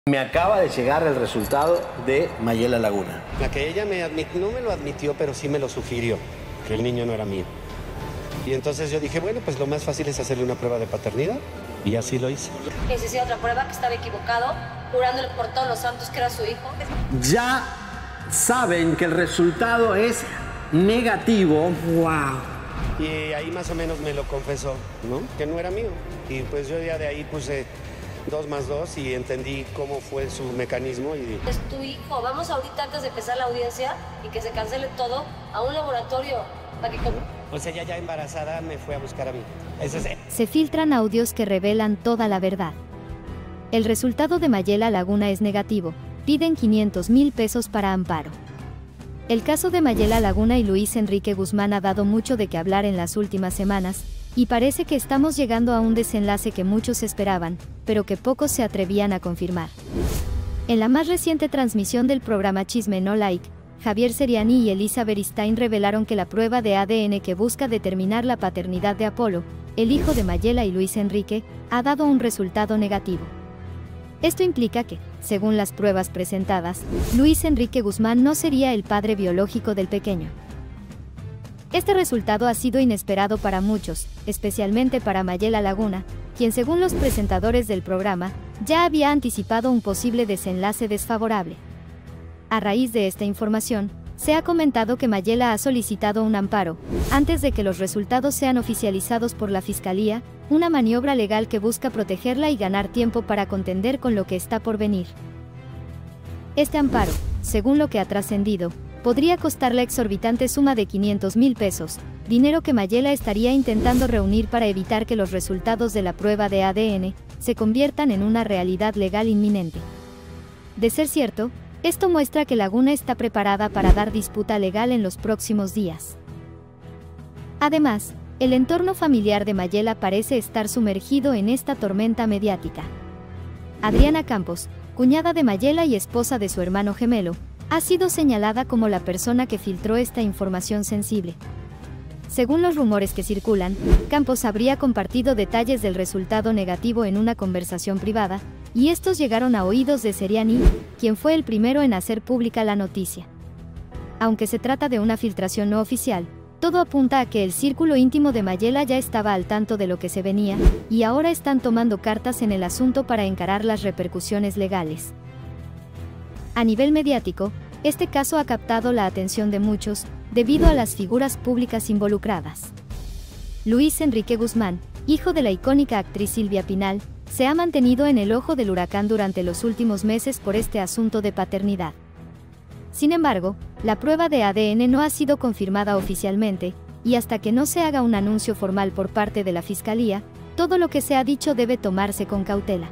Me acaba de llegar el resultado de Mayela Laguna. La que ella no me lo admitió, pero sí me lo sugirió, que el niño no era mío. Y entonces yo dije, bueno, pues lo más fácil es hacerle una prueba de paternidad. Y así lo hice. Que se hiciera otra prueba, que estaba equivocado, jurándole por todos los santos que era su hijo. Ya saben que el resultado es negativo. ¡Wow! Y ahí más o menos me lo confesó, ¿no? Que no era mío. Y pues yo ya de ahí puse 2 más 2 y entendí cómo fue su mecanismo. Y... Es tu hijo. Vamos ahorita antes de empezar la audiencia y que se cancele todo a un laboratorio para que... O sea, ella ya embarazada me fue a buscar a mí. Se filtran audios que revelan toda la verdad. El resultado de Mayela Laguna es negativo. Piden 500,000 pesos para amparo. El caso de Mayela Laguna y Luis Enrique Guzmán ha dado mucho de qué hablar en las últimas semanas, y parece que estamos llegando a un desenlace que muchos esperaban, pero que pocos se atrevían a confirmar. En la más reciente transmisión del programa Chisme No Like, Javier Seriani y Elisa Beristain revelaron que la prueba de ADN que busca determinar la paternidad de Apolo, el hijo de Mayela y Luis Enrique, ha dado un resultado negativo. Esto implica que, según las pruebas presentadas, Luis Enrique Guzmán no sería el padre biológico del pequeño. Este resultado ha sido inesperado para muchos, especialmente para Mayela Laguna, quien según los presentadores del programa, ya había anticipado un posible desenlace desfavorable. A raíz de esta información, se ha comentado que Mayela ha solicitado un amparo, antes de que los resultados sean oficializados por la Fiscalía, una maniobra legal que busca protegerla y ganar tiempo para contender con lo que está por venir. Este amparo, según lo que ha trascendido, podría costar la exorbitante suma de 500,000 pesos, dinero que Mayela estaría intentando reunir para evitar que los resultados de la prueba de ADN se conviertan en una realidad legal inminente. De ser cierto, esto muestra que Laguna está preparada para dar disputa legal en los próximos días. Además, el entorno familiar de Mayela parece estar sumergido en esta tormenta mediática. Adriana Campos, cuñada de Mayela y esposa de su hermano gemelo, ha sido señalada como la persona que filtró esta información sensible. Según los rumores que circulan, Campos habría compartido detalles del resultado negativo en una conversación privada, y estos llegaron a oídos de Seriani, quien fue el primero en hacer pública la noticia. Aunque se trata de una filtración no oficial, todo apunta a que el círculo íntimo de Mayela ya estaba al tanto de lo que se venía, y ahora están tomando cartas en el asunto para encarar las repercusiones legales. A nivel mediático, este caso ha captado la atención de muchos, debido a las figuras públicas involucradas. Luis Enrique Guzmán, hijo de la icónica actriz Silvia Pinal, se ha mantenido en el ojo del huracán durante los últimos meses por este asunto de paternidad. Sin embargo, la prueba de ADN no ha sido confirmada oficialmente, y hasta que no se haga un anuncio formal por parte de la Fiscalía, todo lo que se ha dicho debe tomarse con cautela.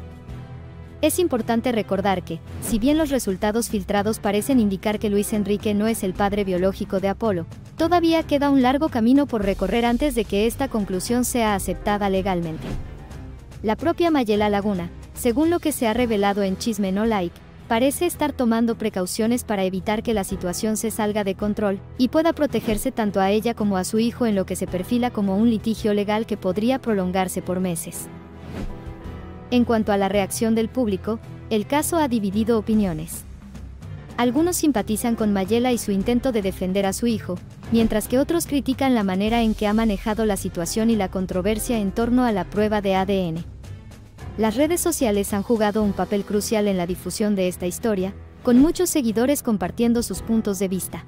Es importante recordar que, si bien los resultados filtrados parecen indicar que Luis Enrique no es el padre biológico de Apolo, todavía queda un largo camino por recorrer antes de que esta conclusión sea aceptada legalmente. La propia Mayela Laguna, según lo que se ha revelado en Chisme No Like, parece estar tomando precauciones para evitar que la situación se salga de control y pueda protegerse tanto a ella como a su hijo en lo que se perfila como un litigio legal que podría prolongarse por meses. En cuanto a la reacción del público, el caso ha dividido opiniones. Algunos simpatizan con Mayela y su intento de defender a su hijo, mientras que otros critican la manera en que ha manejado la situación y la controversia en torno a la prueba de ADN. Las redes sociales han jugado un papel crucial en la difusión de esta historia, con muchos seguidores compartiendo sus puntos de vista.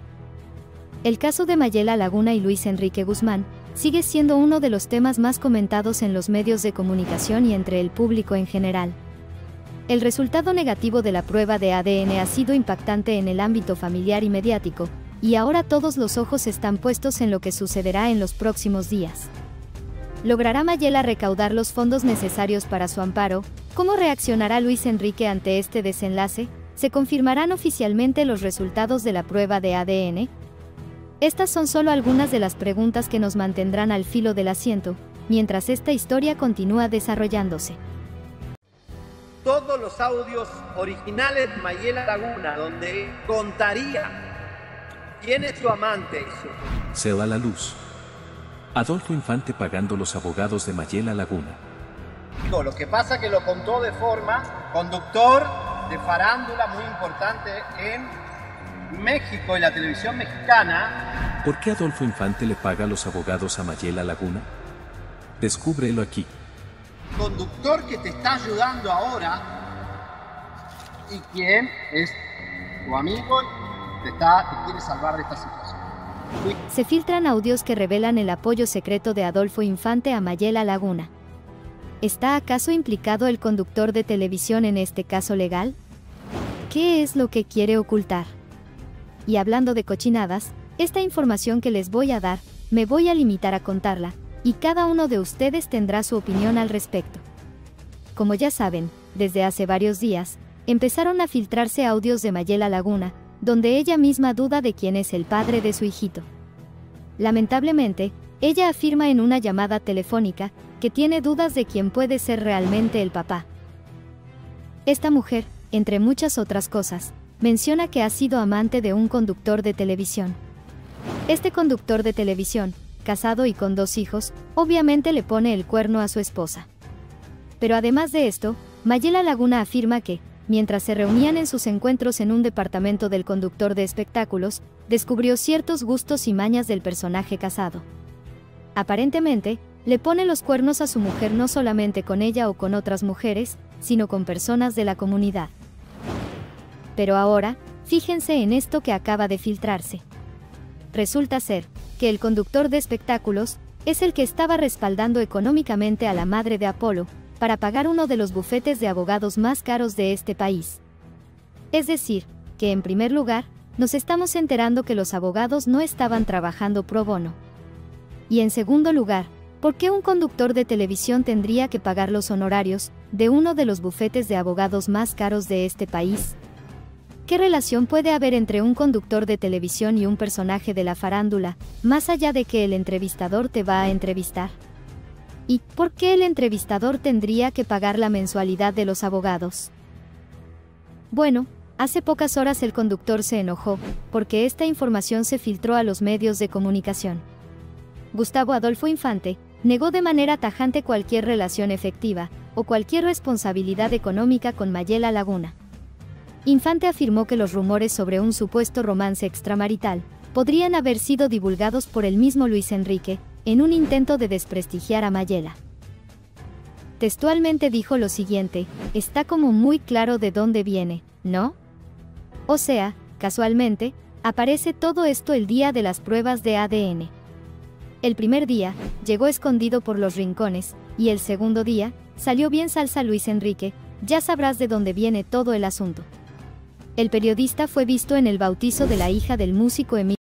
El caso de Mayela Laguna y Luis Enrique Guzmán sigue siendo uno de los temas más comentados en los medios de comunicación y entre el público en general. El resultado negativo de la prueba de ADN ha sido impactante en el ámbito familiar y mediático, y ahora todos los ojos están puestos en lo que sucederá en los próximos días. ¿Logrará Mayela recaudar los fondos necesarios para su amparo? ¿Cómo reaccionará Luis Enrique ante este desenlace? ¿Se confirmarán oficialmente los resultados de la prueba de ADN? Estas son solo algunas de las preguntas que nos mantendrán al filo del asiento, mientras esta historia continúa desarrollándose. Todos los audios originales de Mayela Laguna, donde contaría quién es su amante. Se va la luz. Adolfo Infante pagando los abogados de Mayela Laguna. Lo que pasa que lo contó de forma conductor de farándula muy importante en México y la televisión mexicana. ¿Por qué Adolfo Infante le paga a los abogados a Mayela Laguna? Descúbrelo aquí. Conductor que te está ayudando ahora y quien es tu amigo y te quiere salvar de esta situación. Se filtran audios que revelan el apoyo secreto de Adolfo Infante a Mayela Laguna. ¿Está acaso implicado el conductor de televisión en este caso legal? ¿Qué es lo que quiere ocultar? Y hablando de cochinadas, esta información que les voy a dar, me voy a limitar a contarla, y cada uno de ustedes tendrá su opinión al respecto. Como ya saben, desde hace varios días, empezaron a filtrarse audios de Mayela Laguna, donde ella misma duda de quién es el padre de su hijito. Lamentablemente, ella afirma en una llamada telefónica que tiene dudas de quién puede ser realmente el papá. Esta mujer, entre muchas otras cosas, menciona que ha sido amante de un conductor de televisión. Este conductor de televisión, casado y con 2 hijos, obviamente le pone el cuerno a su esposa. Pero además de esto, Mayela Laguna afirma que, mientras se reunían en sus encuentros en un departamento del conductor de espectáculos, descubrió ciertos gustos y mañas del personaje casado. Aparentemente, le pone los cuernos a su mujer no solamente con ella o con otras mujeres, sino con personas de la comunidad. Pero ahora, fíjense en esto que acaba de filtrarse. Resulta ser que el conductor de espectáculos es el que estaba respaldando económicamente a la madre de Apolo para pagar uno de los bufetes de abogados más caros de este país. Es decir, que en primer lugar, nos estamos enterando que los abogados no estaban trabajando pro bono. Y en segundo lugar, ¿por qué un conductor de televisión tendría que pagar los honorarios de uno de los bufetes de abogados más caros de este país? ¿Qué relación puede haber entre un conductor de televisión y un personaje de la farándula, más allá de que el entrevistador te va a entrevistar? ¿Y por qué el entrevistador tendría que pagar la mensualidad de los abogados? Bueno, hace pocas horas el conductor se enojó, porque esta información se filtró a los medios de comunicación. Gustavo Adolfo Infante negó de manera tajante cualquier relación efectiva o cualquier responsabilidad económica con Mayela Laguna. Infante afirmó que los rumores sobre un supuesto romance extramarital podrían haber sido divulgados por el mismo Luis Enrique, en un intento de desprestigiar a Mayela. Textualmente dijo lo siguiente: está como muy claro de dónde viene, ¿no? O sea, casualmente, aparece todo esto el día de las pruebas de ADN. El primer día, llegó escondido por los rincones, y el segundo día, salió bien salsa Luis Enrique, ya sabrás de dónde viene todo el asunto. El periodista fue visto en el bautizo de la hija del músico Emilio